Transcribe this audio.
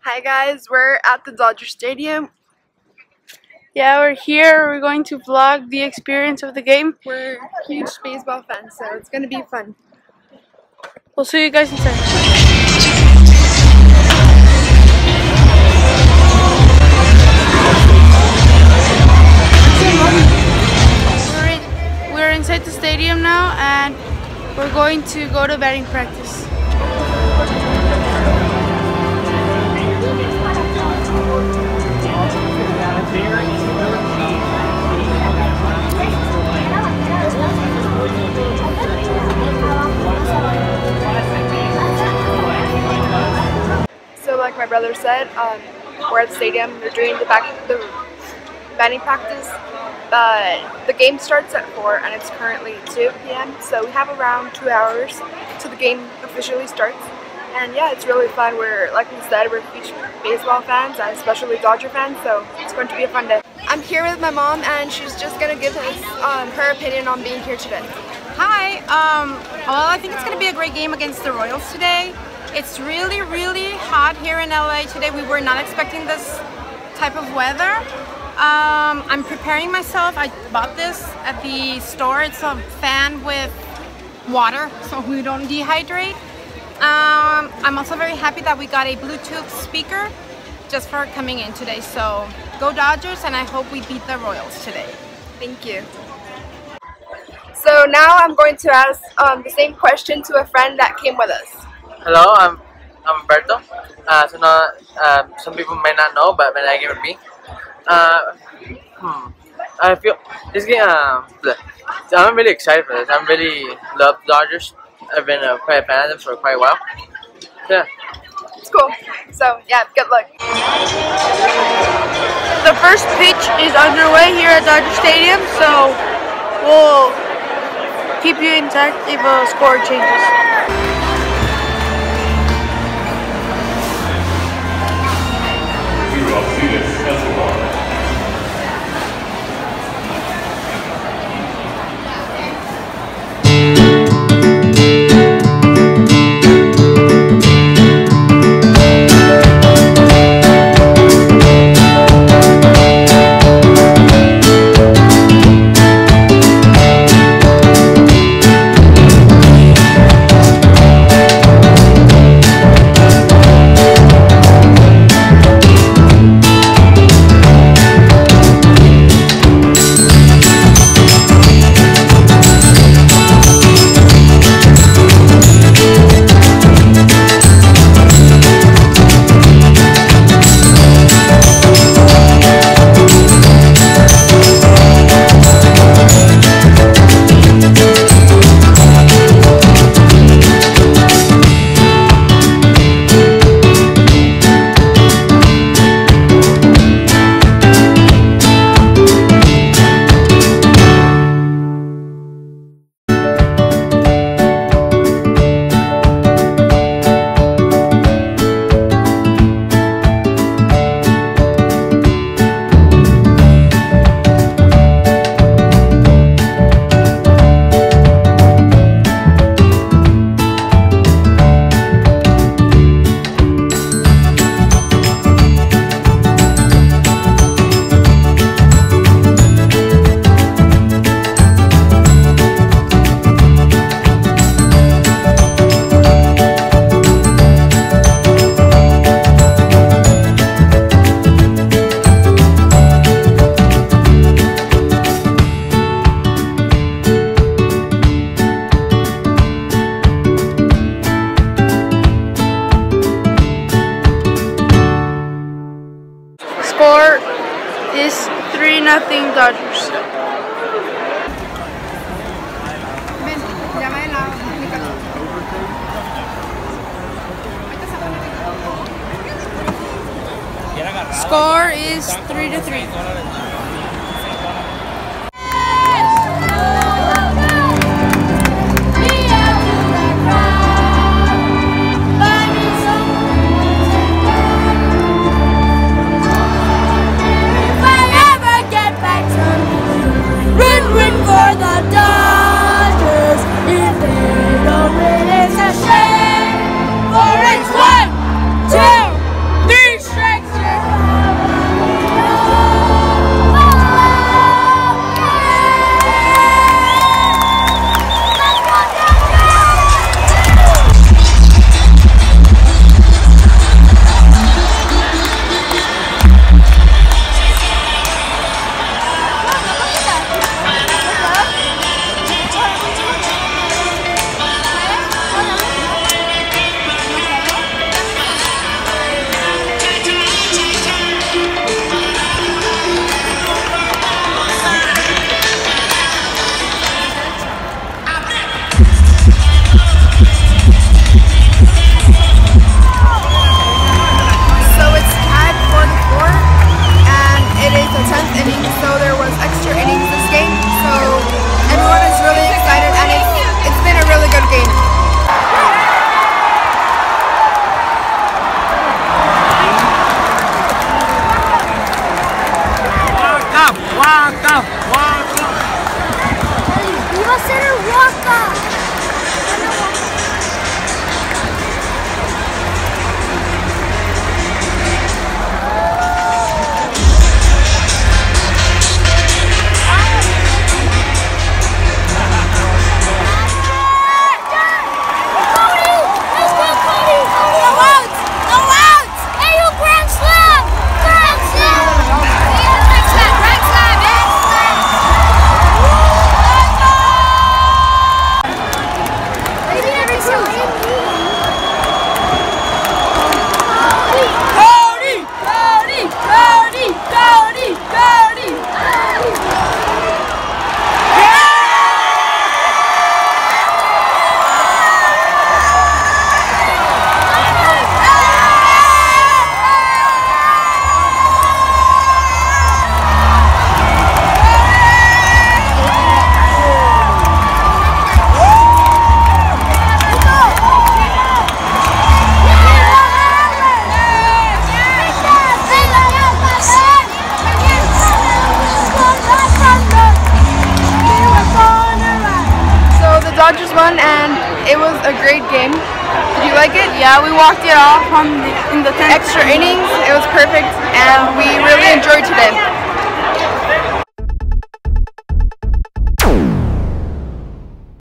Hi guys, we're at the Dodger Stadium. Yeah, we're here. We're going to vlog the experience of the game. We're huge baseball fans, so it's gonna be fun. We'll see you guys inside. We're inside the stadium now, and we're going to go to batting practice. So like my brother said, we're at the stadium. They're doing the batting practice. But the game starts at 4 and it's currently 2 p.m. So we have around 2 hours till the game officially starts. And yeah, it's really fun. Like we said, we're huge baseball fans, especially Dodger fans, so it's going to be a fun day. I'm here with my mom and she's just going to give us her opinion on being here today. Hi, well, I think it's going to be a great game against the Royals today. It's really, really hot here in LA today. We were not expecting this type of weather. I'm preparing myself. I bought this at the store. It's a fan with water, so we don't dehydrate. I'm also very happy that we got a Bluetooth speaker just for coming in today. So go Dodgers, and I hope we beat the Royals today. Thank you. So now I'm going to ask the same question to a friend that came with us. Hello, I'm Umberto. Some people may not know, but I give it me. I feel this game. I'm really excited for this. I really love Dodgers. I've been quite a fan of them for quite a while. Yeah. It's cool. So yeah, good luck. The first pitch is underway here at Dodger Stadium, so we'll keep you intact if a score changes. Score is 3-0 Dodgers. Score is 3-3. Viva Center Waka! Dodgers won, and it was a great game. Did you like it? Yeah, we walked it off in the 10th Extra innings, it was perfect, and we really enjoyed today.